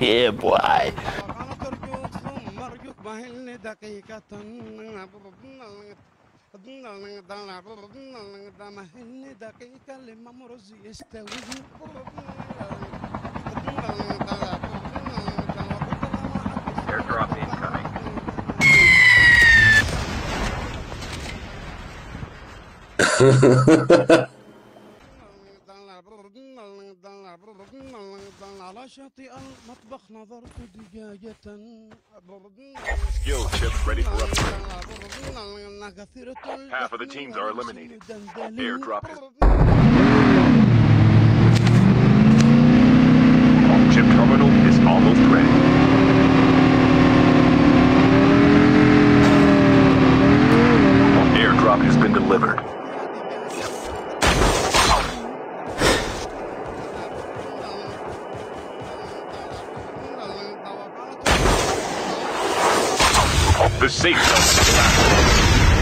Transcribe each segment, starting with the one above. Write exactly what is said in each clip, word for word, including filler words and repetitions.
Yeah, boy. Airdrop incoming. Skill chips ready for upgrade. Half of the teams are eliminated. Airdrop is... Chip terminal is almost ready. Airdrop has been delivered. The safe zone is collapsing.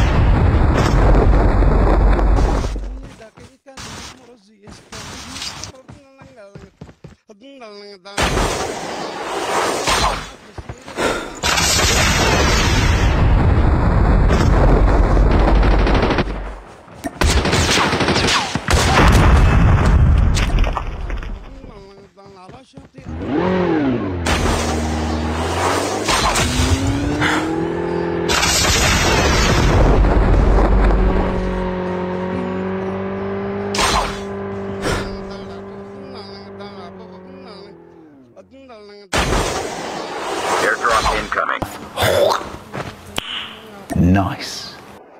Airdrop incoming. Nice.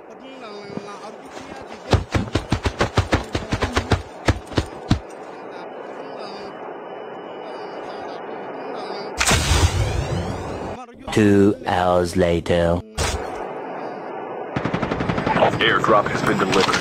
Two hours later. Airdrop has been delivered.